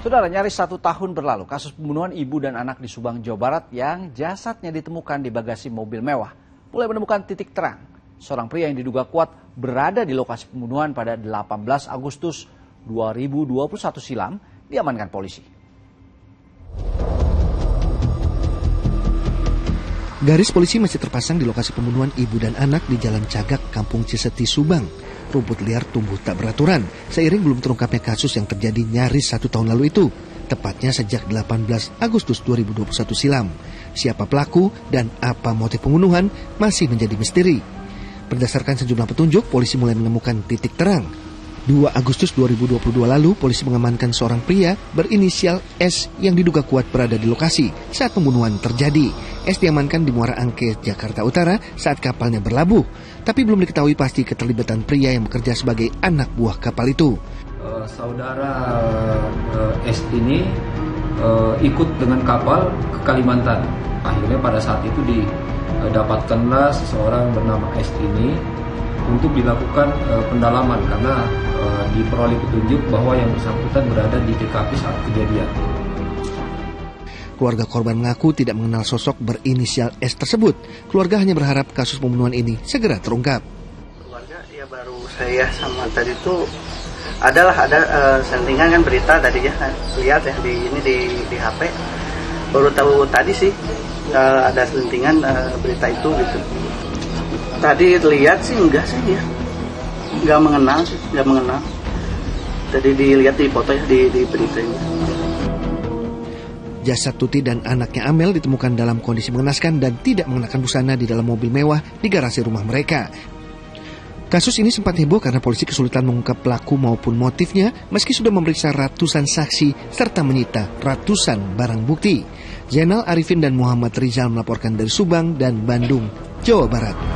Saudara, nyaris 1 tahun berlalu kasus pembunuhan ibu dan anak di Subang, Jawa Barat yang jasadnya ditemukan di bagasi mobil mewah mulai menemukan titik terang. Seorang pria yang diduga kuat berada di lokasi pembunuhan pada 18 Agustus 2021 silam diamankan polisi. Garis polisi masih terpasang di lokasi pembunuhan ibu dan anak di Jalan Cagak, Kampung Ciseti, Subang. Rumput liar tumbuh tak beraturan seiring belum terungkapnya kasus yang terjadi nyaris 1 tahun lalu itu, tepatnya sejak 18 Agustus 2021 silam. Siapa pelaku dan apa motif pembunuhan masih menjadi misteri. Berdasarkan sejumlah petunjuk, polisi mulai menemukan titik terang. 2 Agustus 2022 lalu, polisi mengamankan seorang pria berinisial S yang diduga kuat berada di lokasi saat pembunuhan terjadi. S diamankan di Muara Angke, Jakarta Utara saat kapalnya berlabuh. Tapi belum diketahui pasti keterlibatan pria yang bekerja sebagai anak buah kapal itu. Saudara S ini ikut dengan kapal ke Kalimantan. Akhirnya pada saat itu didapatkanlah seseorang bernama S ini untuk dilakukan pendalaman karena diperoleh petunjuk bahwa yang bersangkutan berada di TKP saat kejadian. Keluarga korban mengaku tidak mengenal sosok berinisial S tersebut. Keluarga hanya berharap kasus pembunuhan ini segera terungkap. Keluarga ya baru saya sama tadi itu ada sentingan kan berita tadi ya, lihat ya di HP. Baru tahu tadi sih ada sentingan berita itu gitu. Tadi lihat sih enggak sih ya, enggak mengenal. Tadi dilihat di foto ya di beritanya. Jasad Tuti dan anaknya Amel ditemukan dalam kondisi mengenaskan dan tidak mengenakan busana di dalam mobil mewah di garasi rumah mereka. Kasus ini sempat heboh karena polisi kesulitan mengungkap pelaku maupun motifnya meski sudah memeriksa ratusan saksi serta menyita ratusan barang bukti. Zainal Arifin dan Muhammad Rizal melaporkan dari Subang dan Bandung, Jawa Barat.